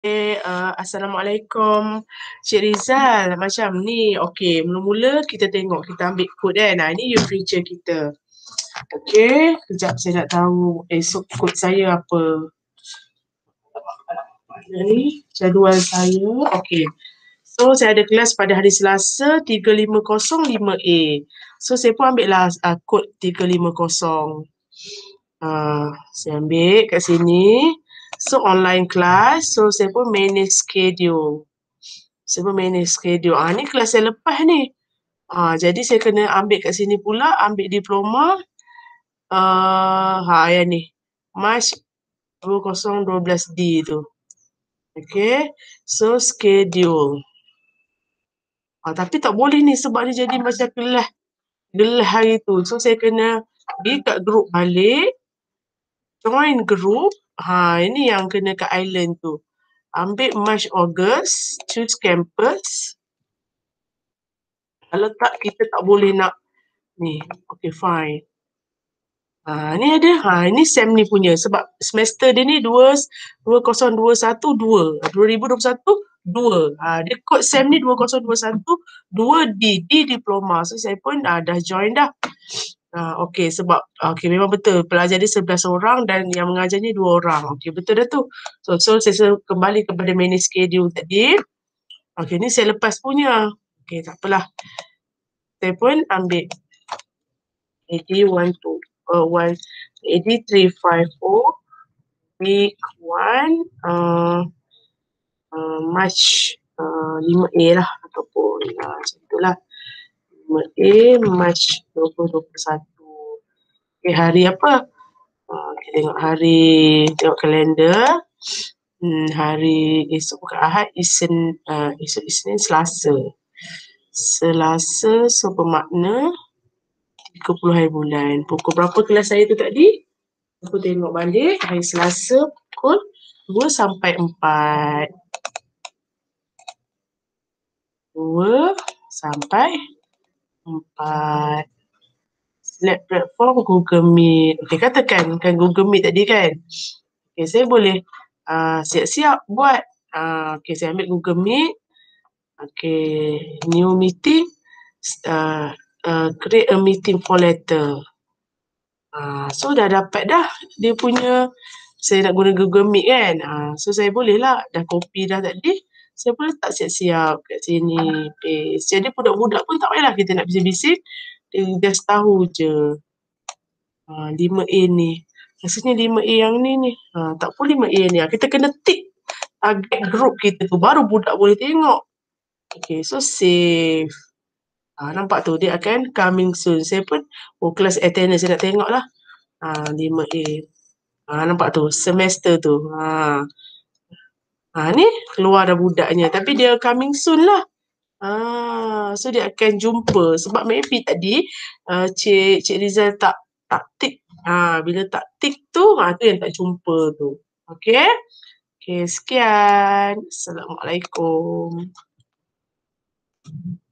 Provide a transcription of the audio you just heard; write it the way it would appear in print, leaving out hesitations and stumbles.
Assalamualaikum Cik Rizal. Macam ni, okey, mula-mula kita tengok, kita ambil kod kan. Ni you feature kita. Okey, kejap saya nak tahu esok kod saya apa. Ni jadual saya. Okey. So, saya ada kelas pada hari Selasa 3505A. So, saya pun ambil lah kod 350. Saya ambil kat sini. So, online class. So, saya pun manage schedule. Ni kelas saya lepas ni. Jadi saya kena ambil kat sini pula, ambil diploma. Yang ni. March 2012D tu. Okay. So, schedule. Tapi tak boleh ni sebab dia jadi macam gelah hari tu. So, saya kena pergi kat group balik. Join group. Ini yang kena kat island tu. Ambil March, August. Choose campus. Kalau tak, kita tak boleh nak ni. Okay, fine. Ni ada. Ini SEM ni punya. Sebab semester dia ni 2021 2. 2021 2. Dia kod SEM ni 2021 2D. D diploma. So, saya pun dah join dah. Okay, sebab memang betul. Pelajar dia 11 orang dan yang mengajarnya 2 orang. Okay, betul dah tu. So saya kembali kepada manage schedule tadi. Okay, ni saya lepas punya. Okay, tak apalah. Saya pun ambil AD354 week 1 March 5A lah ataupun macam itulah 5A March 2021. Okay, hari apa? Kita tengok hari, tengok kalender. Hari esok bukan Ahad, esok Isnin, Selasa. So bermakna 30 hari bulan. Pukul berapa kelas saya tu tadi? Aku tengok balik hari Selasa pukul 2 sampai 4. 2 sampai 4. Select platform Google Meet. Okay, katakan Google Meet tadi kan. Okay, saya boleh siap-siap buat. Okay, saya ambil Google Meet. Okay, new meeting. Create a meeting for later. So dah dapat dah dia punya, saya nak guna Google Meet kan. So saya boleh lah, dah copy dah tadi. Saya boleh tak siap-siap kat sini, paste. Jadi budak-budak pun tak payahlah kita nak bising-bising. Dia just tahu je. 5A ni. Maksudnya 5A yang ni. Tak pun 5A ni. Kita kena tick target group kita tu. Baru budak boleh tengok. Okay, so save. Nampak tu, dia akan coming soon. Saya pun, kelas attendance saya nak tengok lah. 5A. Nampak tu, semester tu. Ni keluar dah budaknya. Tapi dia coming soon lah. So dia akan jumpa. Sebab maybe tadi Cik Rizal tak tick. Bila tak tick tu, tu yang tak jumpa tu. Okay? Okay, sekian. Assalamualaikum.